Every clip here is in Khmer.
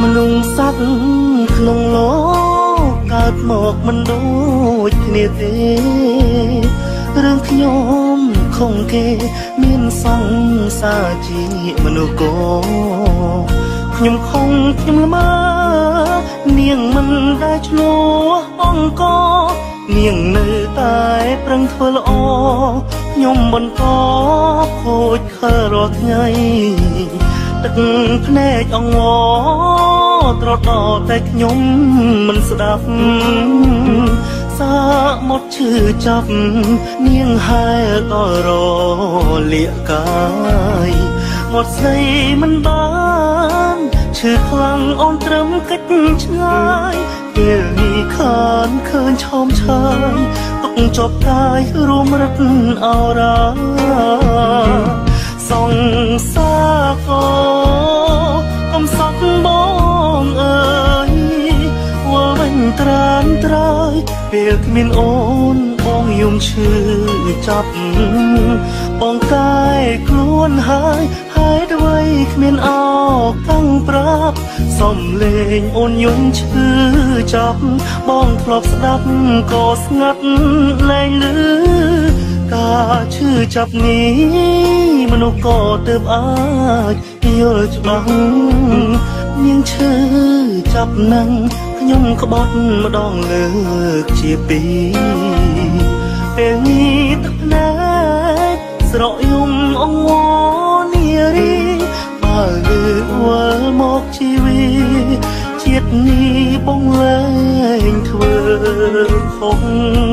មនុស្សសត្វក្នុងលោកកើតមកមិនដូចគ្នាទេរឿងខ្ញុំខំគេមានសង្សារជាមនុស្សក៏ខ្ញុំខំខ្ញុំល្មើនាងមិនដែលឆ្លោះអង្គនាងនៅតែប្រឹងធ្វើល្អខ្ញុំបន្តខូចខើរាល់ថ្ងៃទឹកភ្នែកអង្វរត្រដោតែខ្ញុំមិនស្ដាប់សាមកឈឺចាប់នាងហែដល់រលាកកាយមកស្ដីមិនបានឈឺខ្លាំងអូនត្រឹមកិច្ចឆ្ងាយពេលនេះខានឃើញឆោមឆាយទុកជាប់កាយរួមរត់អរ៉ាសងសាកោកំសត់បងអើយវល់វិញត្រានត្រើយពេលគ្មានអូនបងយំឈឺចាប់បងកាយខ្លួនហើយអ្វីគ្មានអោកាំងប្រាប់សំលេងអូនយំឈឺចាប់បងធ្លាប់ស្ដាប់ក៏ស្ងាត់លែងឮការឈឺចាប់នេះមនុស្សក៏ទើបអាចយល់ច្បាស់នាងឈឺចាប់នឹងខ្ញុំក្បត់ម្ដងលើកជាពីរពេលនេះទឹកភ្នែកស្រក់យំអង្វរនារីបើលើវល់មកជីវិតជាតិនេះបងលែងធ្វើខុស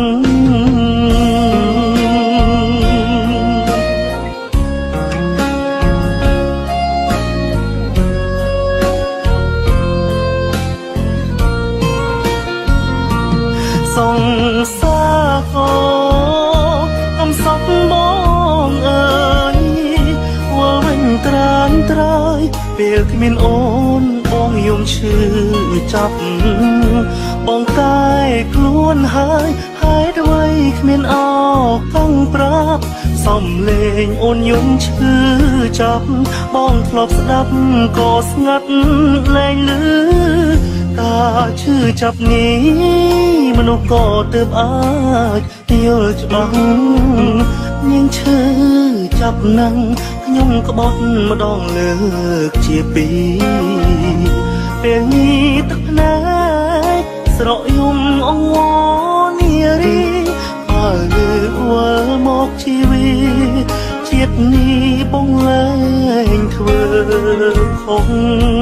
សង្សារកំសត់បងអើយវល់វិញត្រានត្រើយពេលគ្មានអូនបងយំឈឺចាប់បងកាយខ្លួនហើយអ្វីគ្មានអោកាំងប្រាប់សំលេងអូនយំឈឺចាប់បងធ្លាប់ស្ដាប់ក៏ស្ងាត់លែងឮការឈឺចាប់នេះមនុស្សក៏ទើបអាចយល់ច្បាស់នាងឈឺចាប់នឹងខ្ញុំក្បត់ម្ដងលើកជាពីរពេលនេះទឹកភ្នែកស្រក់យំអង្វរនារីបើលើវល់មកជីវិតជាតិនេះបងលែងធ្វើខុស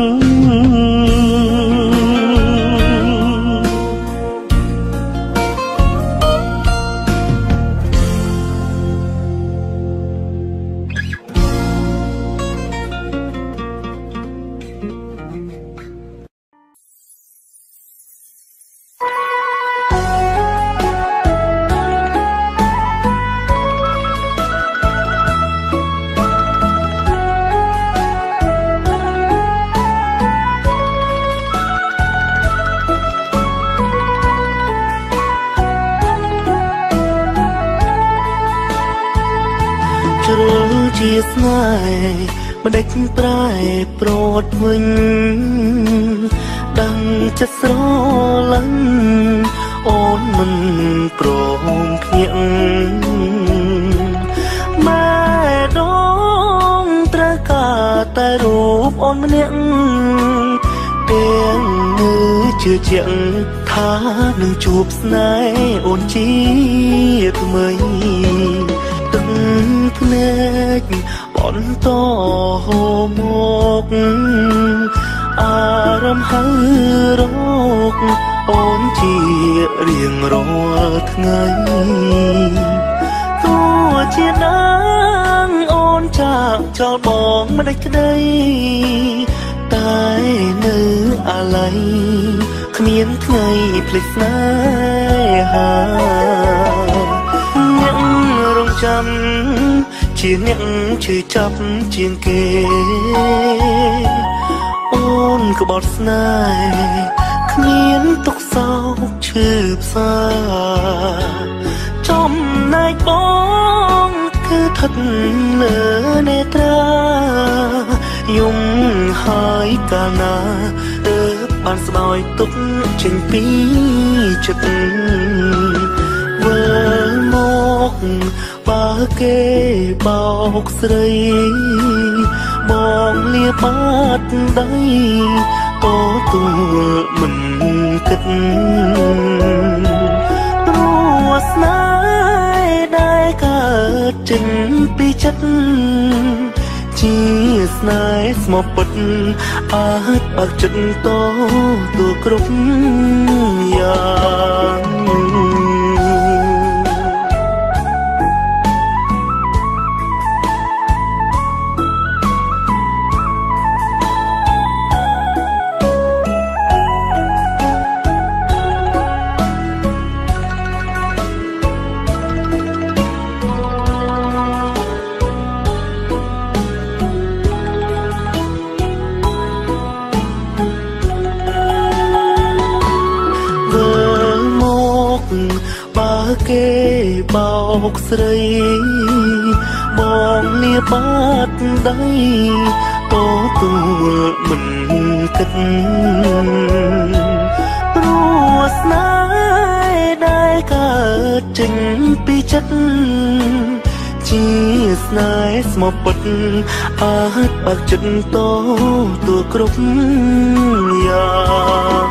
ជាស្នេហ៍ម្ដេចប្រែប្រត់វិញដឹងចិត្តស្រឡាញ់អូនមិនព្រមភ្ញាក់ម៉ែដងត្រូវការតែរូបអូនម្នាក់ទាំងនៅជឿជាក់ថានឹងជួបស្នេហ៍អូនជាថ្មីទឹកភ្នែកបន្តហូរមកអារម្មណ៍ហើររកអូនជារៀងរាល់ថ្ងៃទោះជាដឹងអូនចាកចោលបងមិនដាច់ក្ដីតែនៅអាឡ័យគ្មានថ្ងៃភ្លេចស្នេហាអ្នករងចាំជាអ្នកឈឺចាប់ជាងគេអូនក្បត់ស្នេហ៍គ្មានទុកសោកឈឺផ្សាចំណែកបងគឺស្ថិតលើនេត្រាយំហើយកាលណាបានស្បើយទុកចេញពីចិត្តវើមកបើគេបោកស្រីបងលាបាត់ដៃក៏ទួលមិនគិតព្រោះស្នេហ៍ដែលកើតចេញពីចិត្តជាស្នេហ៍ស្មោះពិតអាចបើកចិត្តតទូគ្រប់យ៉ាងគេបោកស្រីបងលាបាត់ដៃក៏ទួលមិនគិតព្រោះស្នេហ៍ដែលកើតចេញពីចិត្តជាស្នេហ៍ស្មោះពិតអាចបើកចិត្តតទូគ្រប់យ៉ាង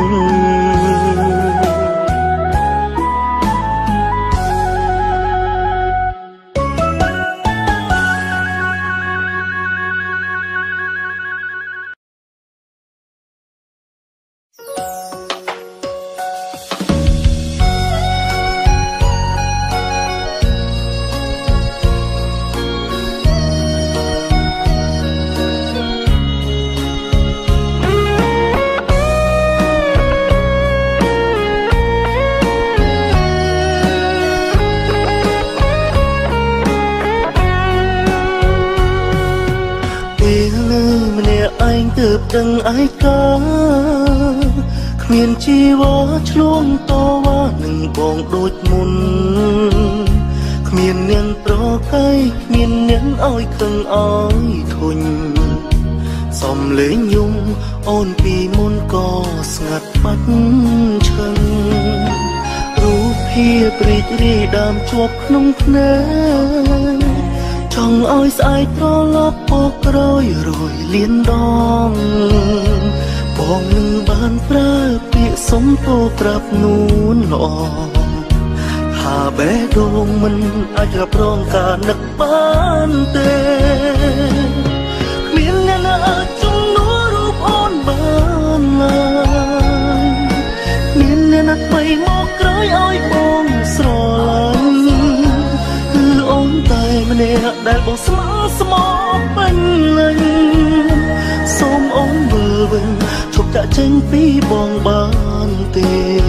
ដឹងឯកាគ្មានជីវ៉ាឆ្លងតវ៉ានឹងបងដូចមុនគ្មាននាងប្រកែកគ្មាននាងឲ្យខឹងឲ្យធុញសំលេងយំអូនពីមុនក៏ស្ងាត់បាត់ឈឹងរូបភាពរីករាយដើមជាប់ក្នុងភ្នែកចង់ឲ្យស្អែកត្រឡប់ពកក្រោយរយលៀនដងបងនឹងបានប្រើពាក្យសុំទោប្រាប់នួនល្អថាបេះដូងមិនអាចរ៉ាប់រងការនឹកបានទេគ្មានអ្នកណាអាចជំនួសរូបអូនបានឡើយគ្មានអ្នកណាថ្មីមកក្រោយឲ្យបងស្រឡាញ់គឺអូនតែម្នាក់ដែលបងស្មោះស្មោះពេញលេញសូមអូនមើលវិញឈប់ចាក់ចេញពីបងបានទេ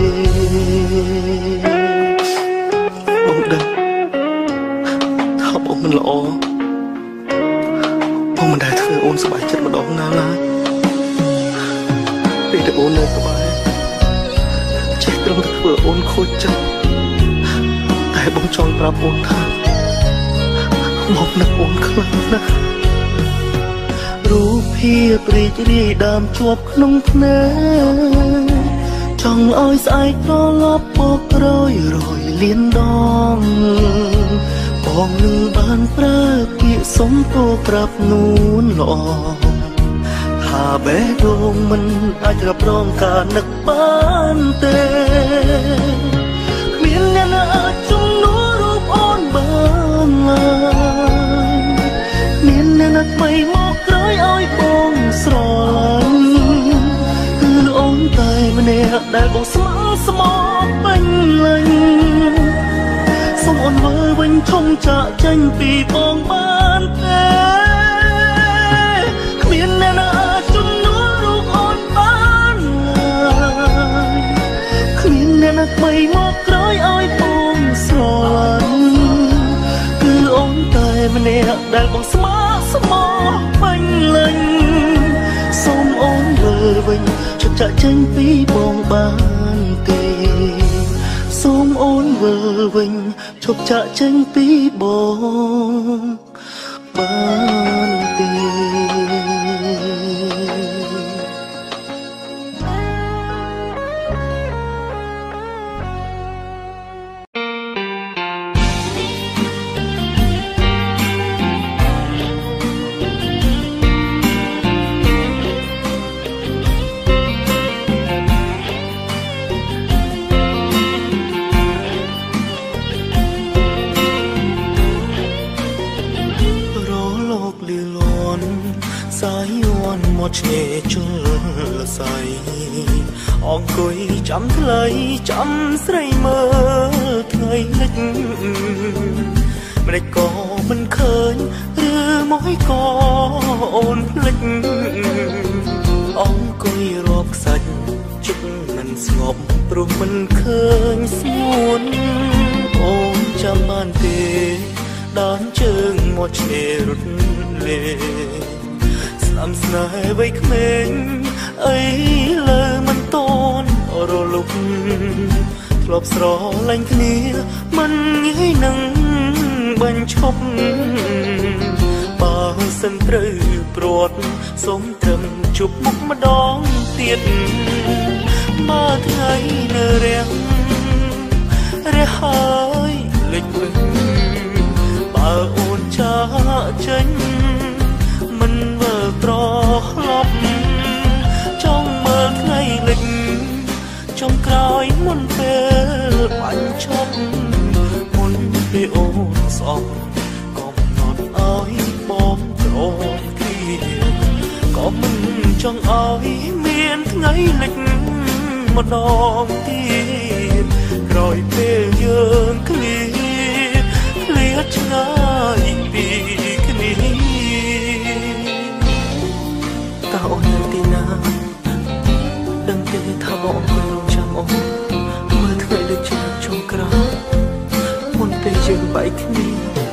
បងដឹងថាបងមិនល្អបងមិនដែលធ្វើអូនសប្បាយចិត្តម្ដងណាឡើយពេលដែលអូននៅក្បែរចេះត្រឹមតែធ្វើអូនខូចចិត្តតែបងចង់ប្រាប់អូនថាមកនឹកអូនខ្លាំងណាស់រូបភាពរីករាយដើមជាប់ក្នុងភ្នែកចង់ឲ្យស្អែកត្រឡប់ពកក្រោយរយលៀនដងបងនឹងបានប្រើពាក្យសុំទោប្រាប់នួនល្អថាបេះដូងមិនអាចរ៉ាប់រងការនឹកបានទេគ្មានអ្នកណាអាចជំនួសរូបអូនបានឡើយមានអ្នកណាថ្មីមកក្រោយឲ្យបងស្រឡាញ់គឺអូនតែម្នាក់ដែលបងស្មោះស្មោះពេញលេញសូមអូនមើលវិញឈុំចាក់ចេញពីបងបានទេគ្មានអ្នកណាអាចជំនួសរូបអូនបានឡើយគ្មានអ្នកណាថ្មីមកក្រោយឲ្យបងស្រឡាញ់គឺអូនតែម្នាក់ដែលបងស្មោះស្មោះពេញលេញសូមអូនមើលវិញឈប់ចាក់ចេញពីបងបានទេសូមអូនមើលវិញឈប់ចាក់ចេញពីបងបានទេអង្គុយចាំថ្លៃចាំស្រីមើលថ្ងៃលិចម្ដេចក៏មិនឃើញឬមកក៏អូនភ្លេចអង្គុយរាប់ខ្សាច់ជិតមិនស្ងប់ព្រោះមិនឃើញស្ងួនអូនចាំបានទេដើរជើងមកឆ្នេររត់លេស្នាមស្នេហ៍វ័យក្មេងអីលើមិនតន់រលុបធ្លាប់ស្រឡាញ់គ្នាមិនងាយនឹងបញ្ឈប់បើសិនត្រូវព្រាត់សូមត្រឹមជប់មុខម្ដងទៀតបើថ្ងៃនៅរាំងរះហើយលេចវិញបើអូនចាចេញមិនមើលត្រឡប់ចង់មើលថ្ងៃលិចចុងក្រោយមុនពេលបាញ់ឈប់មុនពេលអូនស្អប់ក៏មិនឲ្យបងក្រំគ្រាក៏មិនចង់ឲ្យមានថ្ងៃលិចម្ដងទៀតក្រោយពេលយើងឃ្លាតឆ្ងាយពីគ្នាតើអូននៅទីណាដឹងទេថាបងមិនរងចាំអូនមើលថ្ងៃដូចជាចុងក្រោយមុនពេលយើងបែកគ្នា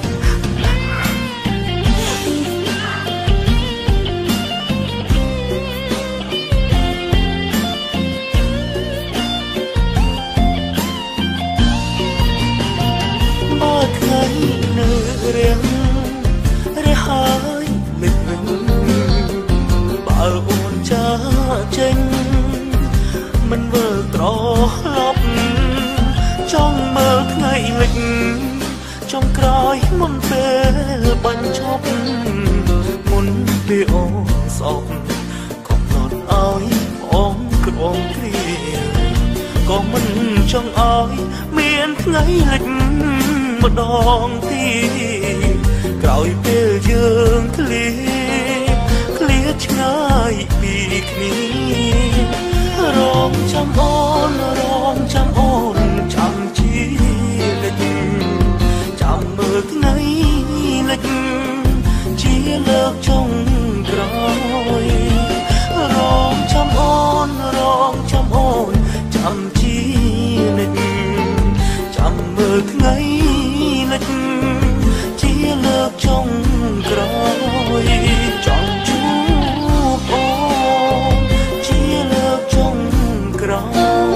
ថ្ងៃនៅរាំងរះហើយមិនវិញបើអូនចាចេញមិនមើលត្រឡប់ចង់មើលថ្ងៃលិចចង់ក្រោយមុនពេលបាញ់ឈប់មុនពេលអូនស្អប់ក៏ផ្លត់ឲ្យបងក្រំគ្រាក៏មិនចង់ឲ្យមានថ្ងៃលិចម្ដងទៀតក្រោយពេលយើងឃ្លាតឆ្ងាយពីគ្នារងចាំអូនរងចាំអូនចាំជាលិចចាំមើលថ្ងៃលិចជាលើកចុងក្រោយរងចាំអូនរងចាំអូនចាំជាលិចចាំមើលថ្ងៃជាលើកចុងក្រោយចង់ជួបអូនជាលើកចុងក្រោយ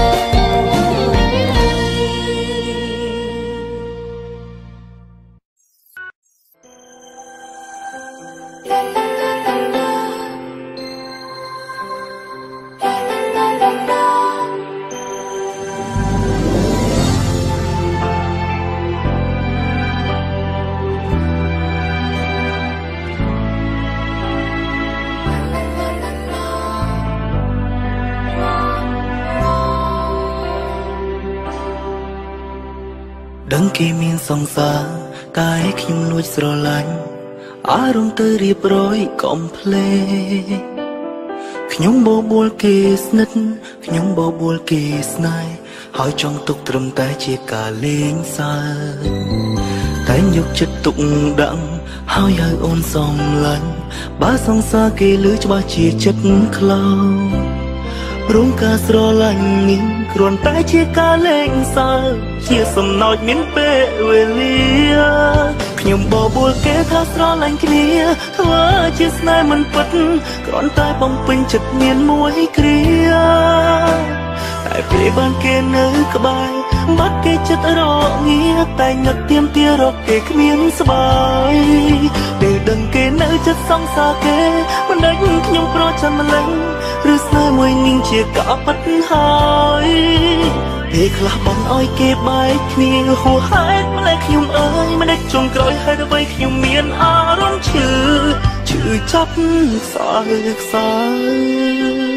ដឹងគេមានសង្សារកាយខ្ញុំលួចស្រឡាញ់អារម្មណ៍ទៅរៀបរយកុំភ្លេចខ្ញុំបបួលគេស្និទ្ធខ្ញុំបបួលគេស្នេហ៍ហើយចង់ទុកត្រឹមតែជាការលេងសើចតែយកចិត្តទុកដាក់ហើយហៅអូនសំឡាញ់បើសង្សារគេលឺច្បាស់ជាចិត្តខ្លោចរំការស្រឡាញ់នេះគ្រាន់តែជាការលេងសើចជាសំណោចមានពេលវេលាខ្ញុំបបួលគេថាស្រឡាញ់គ្នាធ្វើជាស្នេហ៍មិនពិតគ្រាន់តែបំពេញចិត្តមានមួយគ្រាតែពេលបានគេនៅក្បែរបាត់គេចិត្តរងាតែនឹកទៀមទារកគេគ្មានស្បាយពេលដឹងគេនៅចិត្តសង្សារគេមិនដឹងខ្ញុំប្រចាំម្លេះឬស្នេហ៍មួយនាងជាការពិតហើយពេលខ្លះបងឲ្យគេបែកគ្នាហួសហេតុម្លេះខ្ញុំអើយមិនដេចចុងក្រោយហេតុអ្វីខ្ញុំមានអារម្មណ៍ឈឺចាប់ខ្សោយ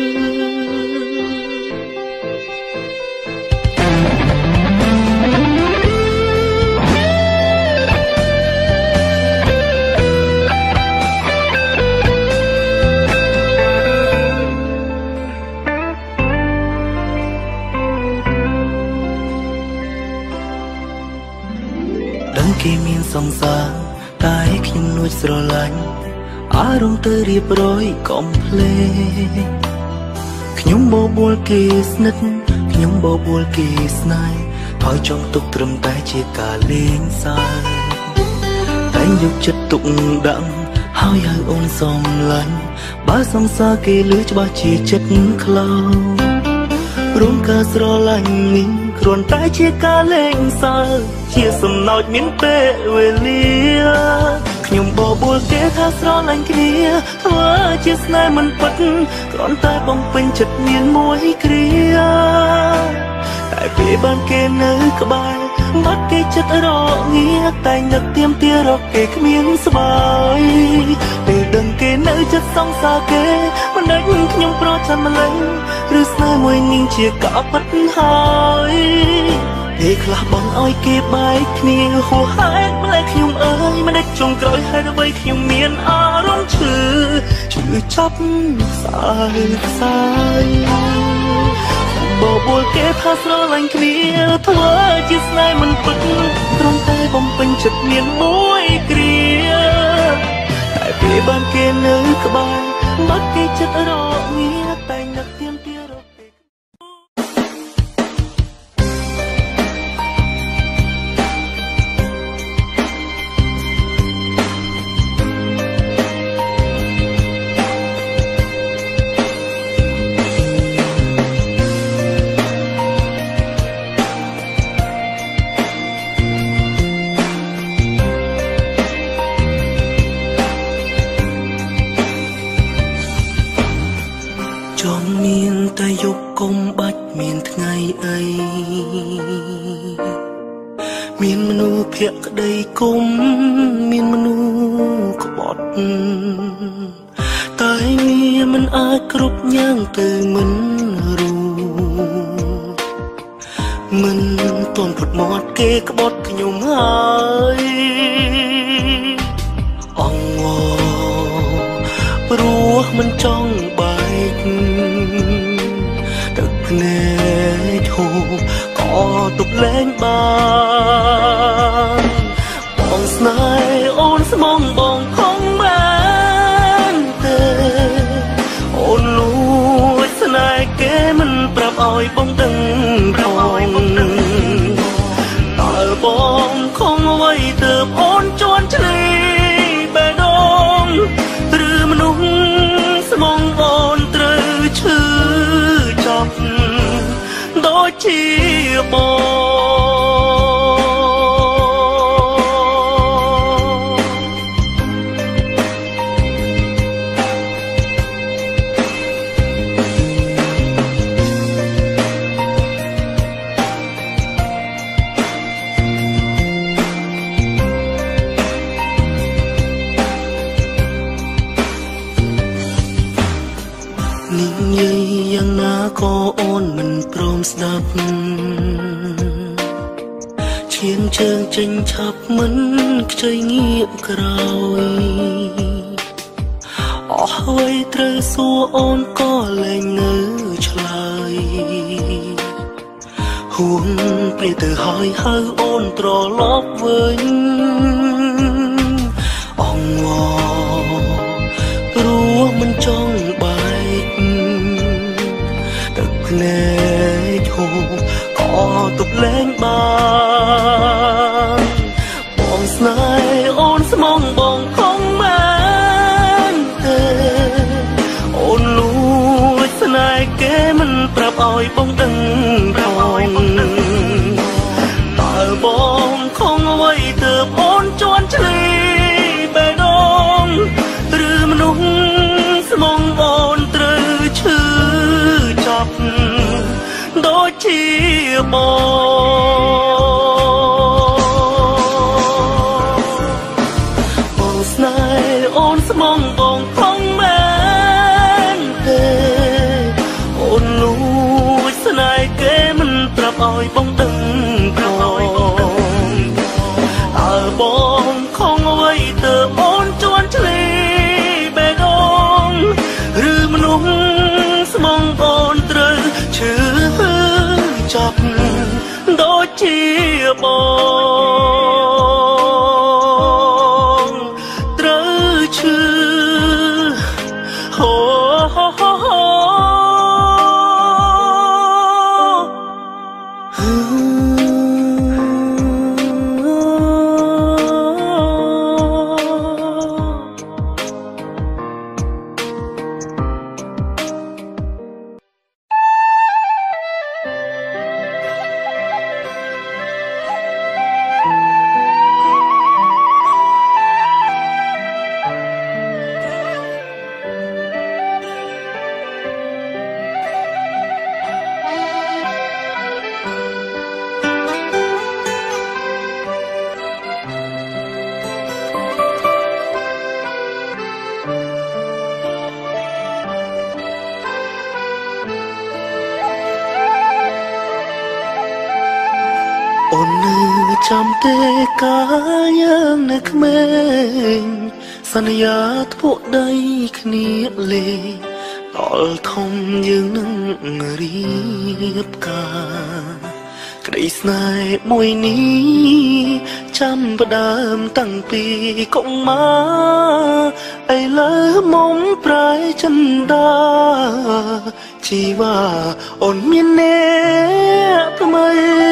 គេមានសង្សារតែខ្ញុំនួចស្រឡាញ់អារម្មណ៍ទៅរៀបរយកំភ្លេចខ្ញុំបបួលគេស្និទ្ធខ្ញុំបបួលគេស្នេហ៍ហើយចង់ទុកត្រឹមតែជាការលេងសើចតែយកចិត្តទុកដាក់ហើយហៅអូនសំឡាញ់បើសង្សារគេលឺច្បាស់ជាចិត្តខ្លោចព្រមការស្រឡាញ់នេះគ្រាន់តែជាការលេងសើចជាសំណោចមានពេលវេលាខ្ញុំបបួលគេថាស្រឡាញ់គ្នាធ្វើជាស្នេហ៍មិនពិតគ្រាន់តែបំពេញចិត្តមានមួយគ្រាតែពេលបានគេនៅក្បែរបាត់គេចិត្តរងាតែនឹកទៀមទារកគេគ្មានស្បាយពេលដឹងគេនៅចិត្តសង្សារគេមិនដឹងខ្ញុំប្រចាំម្លេះឬស្នេហ៍មួយនាងជាកោពិតហើយពេលខ្លះបងឲ្យគេបែកគ្នាហួហេតុម្លេះខ្ញុំអើយមិនដេចចុងក្រោយហើយអ្វីខ្ញុំមានអារម្មណ៍ឈឺចាប់ខ្សែខ្សែបបួលគេថាស្រឡាញ់គ្នាធ្វើជាស្នេហ៍មិនពិតត្រង់តែបំពេញចិត្តមានមួយគ្រាតែពេលបានគេនៅក្បែរបាត់គេចិត្តរងាតែនឹកទៀមទារកគេកុំបាច់មានថ្ងៃអីមានមនុស្សភក្តីគុំមានមនុស្សក្បត់តែងារមិនអាចគ្រប់យ៉ាងទៅមិនរួចមិនតន់ផុតមាត់គេក្បត់ខ្ញុំហើយអង្វរព្រោះមិនចង់បែកទឹកភ្នែកហូរក៏ទុកលែងបានបងស្នេហ៍អូនស្មងបងខំបានទេអូនលួចស្នេហ៍គេមិនប្រាប់ឲ្យបងដឹងតើបងខំអ្វីទើបអូនជន់ឈ្លីបេះដូងឬមនុស្សស្មងអូនត្រូវឈឺដូចជានិយាយយ៉ាងណាក៏អូនមិនព្រមស្ដាប់ឈាមជើងចេញឆាប់មិនខ្ចីងាកក្រោយអស់អ្វីត្រូវសួរអូនក៏លែងនៅឆ្លើយហួងព្រាទៅហើយហៅអូនត្រឡប់វិញអង្វរព្រោះមិនចង់បែកទឹកភ្នែកហូរក៏ទុកលែងបានបងស្នេហ៍អូនស្មងបងខំបានទេអូនលួចស្នេហ៍គេមិនប្រាប់ឲ្យបងដឹងតើបងខំអ្វីទើបអូនជន់ឈ្លីបេះដូងឬមនុស្សស្មងអូនត្រូវឈឺចាប់ដូចជាបងស្នេហ៍អូនស្មងបងខំបានទេអូនលួចស្នេហ៍គេមិនប្រាប់ឲ្យបងដឹងតើបងខំអ្វីទើបអូនជន់ឈ្លីបេះដូងឬមនុស្សស្មងអូនត្រូវឈឺចាប់ដូចជាបងអូននៅចាំទេកាយើងនៅក្មេងសន្យាធ្ពក់ដីគ្នាលេដល់ធំយើងនឹងរៀបការក្តីស្នេហ៍មួយនេះចាំផ្ដើមតាំងពីកុមារឥឡូវមុំប្រែចិនដាជីវ៉ាអូនមានអ្នកថ្មី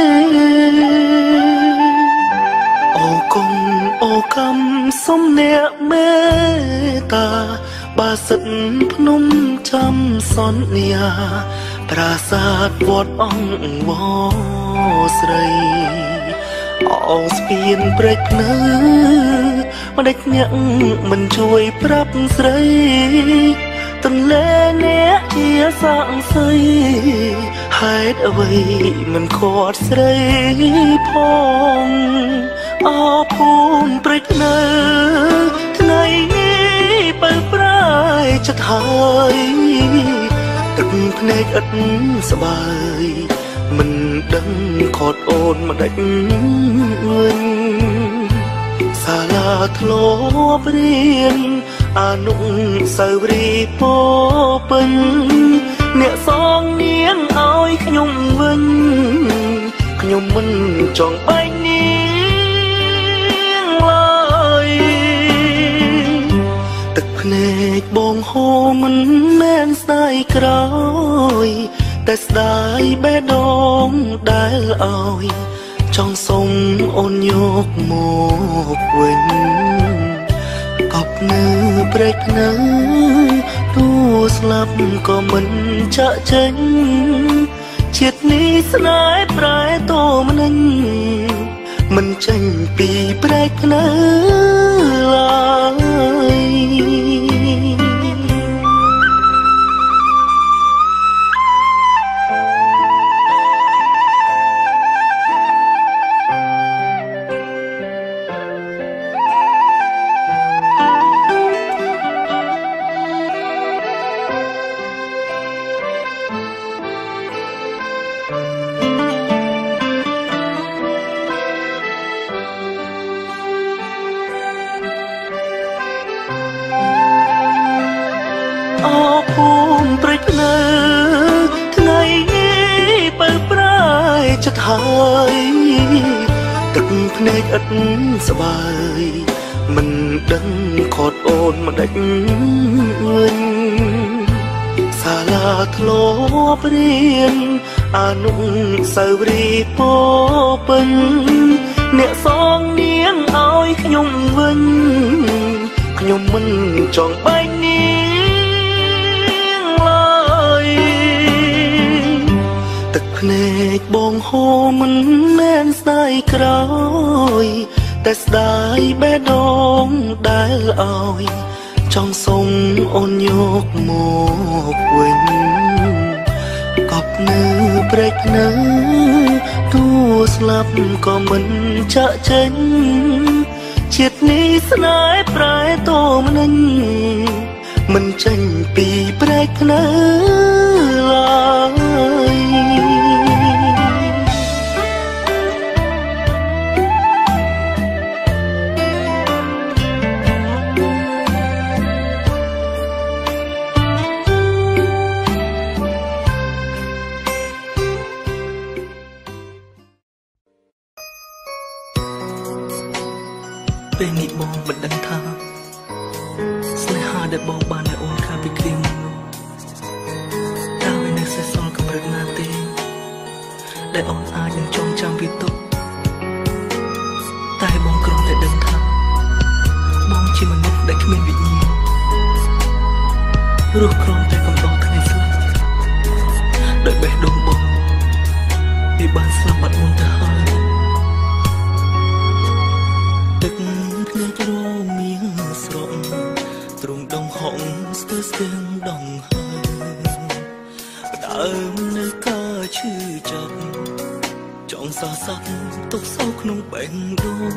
អូគុំអូកំសុំអ្នកមេត្តាបាសិទ្ធភ្នំចាំសន្យាប្រាសាទវត្តអង្គវស្រីអោស្ពានព្រែកភ្នៅម្ដេចអ្នកមិនជួយប្រាប់ស្រីទន្លេអ្នកជាសាក់សីហេតុអ្វីមិនខត់ស្រីផងអភូមិព្រែកភ្នៅថ្ងៃនេះបើប្រាយចិត្តហើយទឹកភ្នែកឥតស្បើយមិនដឹងខត់អូនម្ដេចវិញសាលាធ្លាប់រៀនអនុស្សាវរីយ៍ពោពេញអ្នកសងនាងឲ្យខ្ញុំវិញខ្ញុំមិនចង់បែកនាងឡើយទឹកភ្នែកបងហូរមិនមែនស្ដាយក្រោយតែស្ដាយបេះដូងដែលឲ្យចង់សុំអូនយកមកវិញកប់នៅព្រែកភ្នៅទូស្លាប់ក៏មិនចាក់ចេញជាតិនេះស្នេហ៍ប្រែតមនិញមិនចេញពីព្រែកភ្នៅឡើយអភូមិព្រែកភ្នៅថ្ងៃនេះបើប្រាយចិត្តហើយទឹកភ្នែកឥតស្បើយមិនដឹងខត់អូនម្ដេចវិញសាលាធ្លាប់រៀនអនុស្សាវរីយ៍ពោពេញអ្នកសងនាងឲ្យខ្ញុំវិញខ្ញុំមិនចង់បែកនាងឡើយទឹកភ្នែកបងហូរមិនមែនស្ដាយក្រោយតែស្ដាយបេះដូងដែលឲ្យចង់សុំអូនយកមកវិញកប់នៅព្រែកភ្នៅទូស្លាប់ក៏មិនចាក់ចេញជាតិនេះស្នេហ៍ប្រែតមនិញមិនចេញពីព្រែកភ្នៅឡើយពេលនេះបងមិនដឹងថាស្នេហាដែលបងបានឲ្យអូនខាងពីគ្រាមុនតើវានៅសេសសល់កម្រិតណាទេដែលអូនអាចនឹងចងចាំវាទុកតែបងគ្រាន់តែដឹងថាបងជាមនុស្សដែលគ្មានវិញ្ញាណរស់គ្រាន់តែកំដរថ្ងៃស្លាប់ដោយបេះដូងបងវាបានស្លាប់បាត់មុនទៅហើយទឹកភ្នែករមៀងស្រក់ទ្រង់ដងហងស្ទើរស្ទឹងដងហើយដើមនៅកាឈឺចាប់ចង់សរស័ព្ទទុកសោក្នុងបេះដូង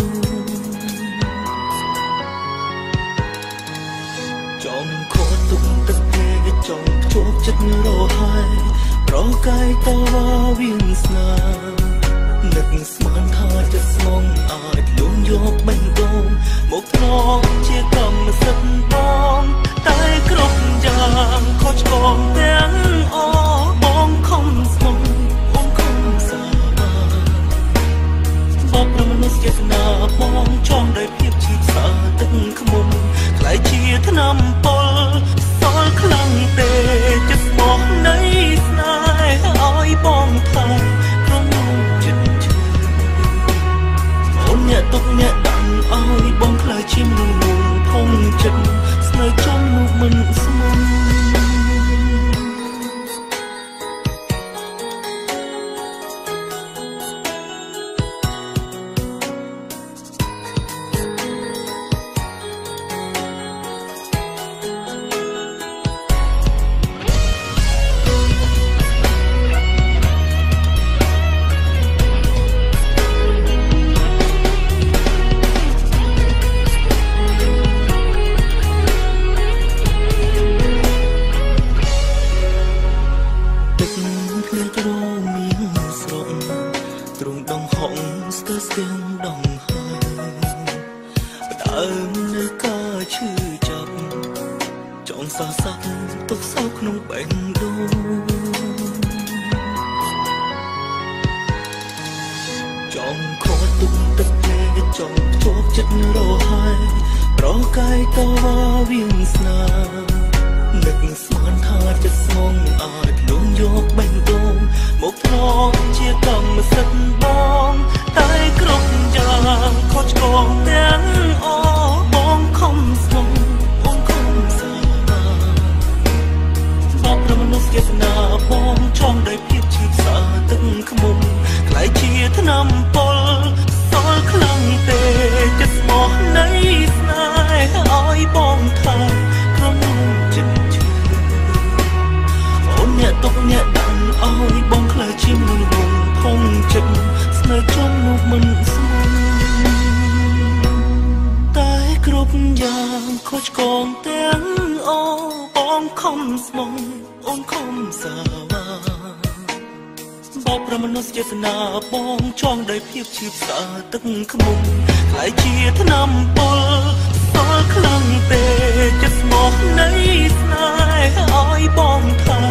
ចង់ខត់ទុកទឹកភ្នែកចង់ភ្ជាប់ចិត្តរហើយប្រកាយតវ៉ាវាស្នានឹកស្មានថាចិត្តស្មងអាចលួងយកបេះដូងមកត្រង់ជាកម្មសិទ្ធិបងតែគ្រប់យ៉ាងខុសឆ្គងទាំងអបងខំស្មងបងខំសាបបប្រមនុស្សចេតនាបងចង់ដោយភាពឈឺសាទឹកខ្មុំខ្លាយជាថ្នាំពលសល់ខ្លាំងទេចិត្តស្មោះនៃស្នេហ៍ឲ្យបងថាក្នុងចិត្តឈឺអូនអ្នកទុកអ្នកដាំឲ្យបងខ្លាយជាមនុស្សភងចិត្តស្នេហ៍ចំនោះមិនស្មងថ្នាំពលសល់ខ្លាំងទេចិត្តស្មោះនៃស្នេហ៍ឲ្យបងថា